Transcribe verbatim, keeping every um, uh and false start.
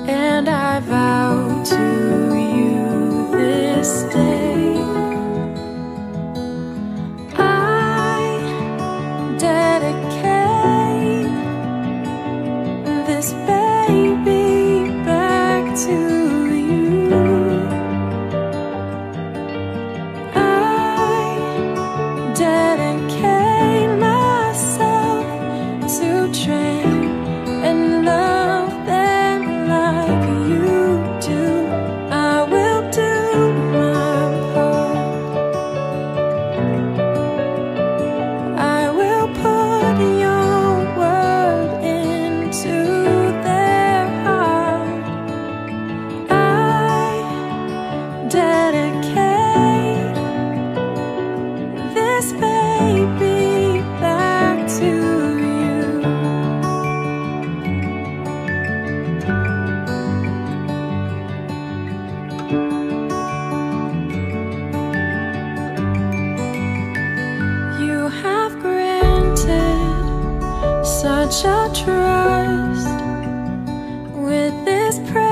and I vow to you this day, I dedicate this baby back to you. I dedicate myself to train and love them like you do. I will do my part. I will put your word into their heart. I dedicate this baby back to you. You have granted such a trust with this prayer.